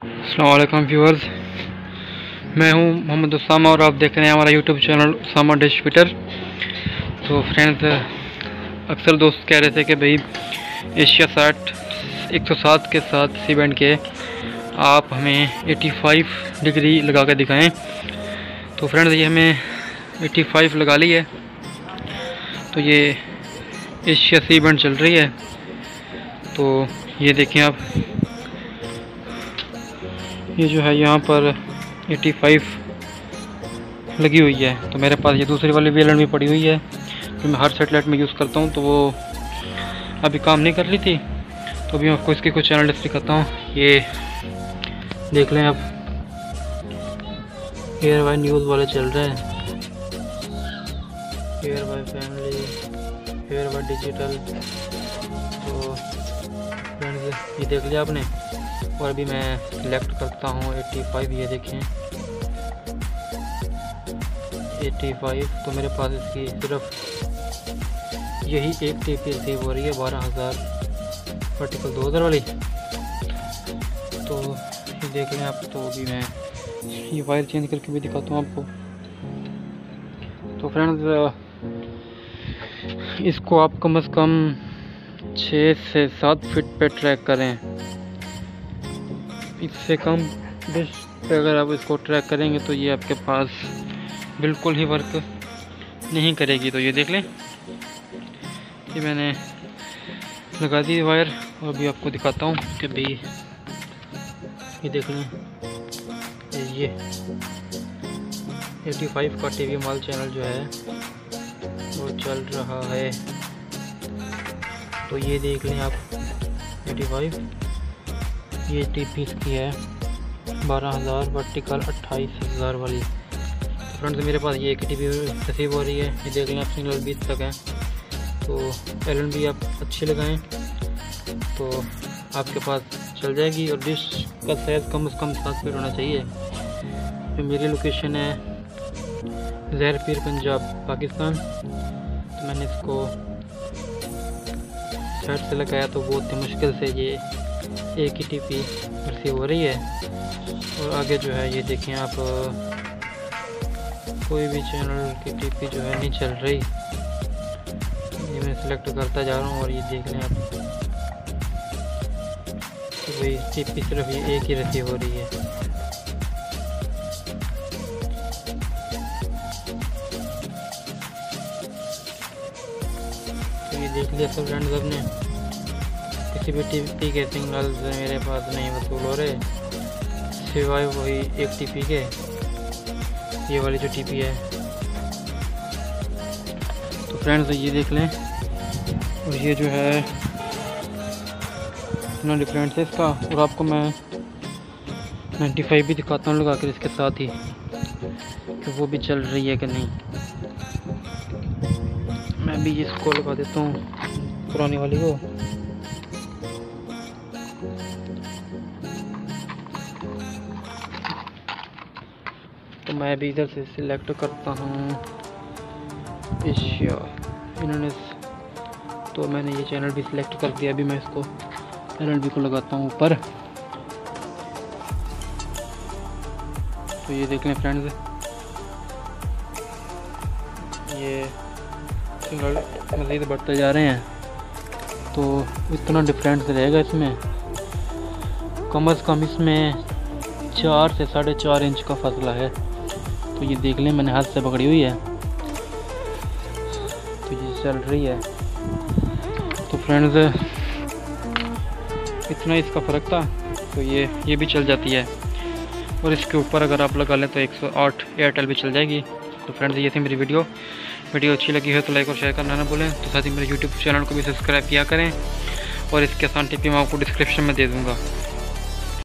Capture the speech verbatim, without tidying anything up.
अस्सलाम वालेकुम व्यूअर्स, मैं हूं मोहम्मद उसामा और आप देख रहे हैं हमारा यूट्यूब चैनल उसामा डिस्ट्रीब्यूटर। तो फ्रेंड्स, अक्सर दोस्त कह रहे थे कि भाई एशिया साठ एक सौ सात के साथ सी बैंड के आप हमें पचासी डिग्री लगा कर दिखाएं। तो फ्रेंड्स, ये हमें पचासी लगा ली है। तो ये एशिया सी बैंड चल रही है। तो ये देखें आप, ये जो है यहाँ पर पचासी लगी हुई है। तो मेरे पास ये दूसरी वाली वी एल एन भी पड़ी हुई है जो मैं हर सेटेलाइट में यूज़ करता हूँ। तो वो अभी काम नहीं कर रही थी, तो अभी मैं आपको इसकी कुछ चैनल लिस्ट दिखाता हूँ। ये देख लें आप, एयर वाई न्यूज़ वाले चल रहे हैं, air Y family, air Y digital. तो फ्रेंड्स, ये देख लिया आपने। और अभी मैं सिलेक्ट करता हूँ पचासी। ये देखें पचासी। तो मेरे पास इसकी सिर्फ यही एक टीपी रिसीव हो रही है, बारह हज़ार वर्टिकल दो हज़ार वाली। तो ये देख लें आप। तो अभी मैं ये वायर चेंज करके भी दिखाता हूँ आपको। तो फ्रेंड्स, इसको आप कम से कम छः से सात फीट पे ट्रैक करें। इससे कम डिश पे अगर आप इसको ट्रैक करेंगे तो ये आपके पास बिल्कुल ही वर्क नहीं करेगी। तो ये देख लें, ये मैंने लगा दी वायर। और अभी आपको दिखाता हूँ कि भाई ये देख लें, ये पचासी का टीवी माल चैनल जो है वो चल रहा है। तो ये देख लें आप, पचासी ये टीपी की है, बारह हज़ार वर्टिकल अट्ठाईस हज़ार वाली। तो फ्रेंड्स, मेरे पास ये एक टीपी रिसीव हो रही है। ये देख लें आप, सिंगल बीस तक है। तो एल एन भी आप अच्छी लगाएं तो आपके पास चल जाएगी। और डिश का साइज़ कम से कम सात फीट होना चाहिए। तो मेरी लोकेशन है ज़हरपीर पंजाब पाकिस्तान। तो मैंने इसको साइड से लगाया तो बहुत ही मुश्किल से ये एक ही टीपी रिसीव हो रही है। और आगे जो है ये देखें आप, कोई भी चैनल की टीपी जो है नहीं चल रही। ये मैं सिलेक्ट करता जा रहा हूँ और ये देख लें आप, तो भाई टीपी सिर्फ ये एक ही रिसीव हो रही है। तो ये देख लिया सब फ्रेंड्स अपने, किसी भी टीपी के सिग्नल्स मेरे पास नहीं वसूल हो रहे सिवाय वही एक टीपी के, ये वाली जो टीपी है। तो फ्रेंड्स, ये देख लें। और ये जो है इतना डिफरेंस है इसका। और आपको मैं पचानवे भी दिखाता हूँ लगा कर इसके साथ ही कि वो भी चल रही है कि नहीं। मैं भी इसको लगा देता हूँ, पुरानी वाली को। तो मैं भी इधर से सिलेक्ट करता हूँ एशिया इन्होंने। तो मैंने ये चैनल भी सिलेक्ट कर दिया। अभी मैं इसको एल एल बी को लगाता हूँ ऊपर। तो ये देख लें फ्रेंड्स, ये सिग्नल मज़ीद बढ़ते जा रहे हैं। तो इतना डिफरेंस रहेगा इसमें, कम से कम इसमें चार से साढ़े चार इंच का फासला है। तो ये देख लें, मैंने हाथ से पकड़ी हुई है तो ये चल रही है। तो फ्रेंड्स, इतना इसका फ़र्क था। तो ये ये भी चल जाती है। और इसके ऊपर अगर आप लगा लें तो एक सौ आठ एयरटेल भी चल जाएगी। तो फ्रेंड्स, ये थी मेरी वीडियो। वीडियो अच्छी लगी है तो लाइक और शेयर करना ना भूलें। तो साथ ही मेरे यूट्यूब चैनल को भी सब्सक्राइब किया करें। और इसके आसान टिप मैं आपको डिस्क्रिप्शन में दे दूँगा।